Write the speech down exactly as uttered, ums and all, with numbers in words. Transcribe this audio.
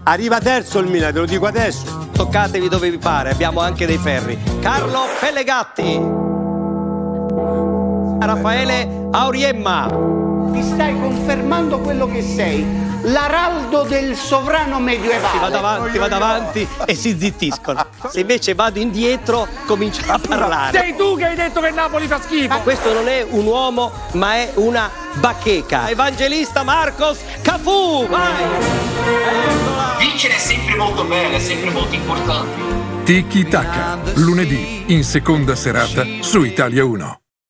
Arriva terzo il Milan, te lo dico adesso. Toccatevi dove vi pare, abbiamo anche dei ferri. Carlo Pellegatti. Raffaele Auriemma. Ti stai confermando quello che sei. L'araldo del sovrano medievale. Si va davanti, va davanti e si zittiscono. Se invece vado indietro, cominciano a parlare. Sei tu che hai detto che Napoli fa schifo. Ma questo non è un uomo, ma è una bacheca. Evangelista Marcos Cafu, vai! Eccola. Vincere è sempre molto bello, è sempre molto importante. Tiki Taka, lunedì in seconda serata su Italia uno.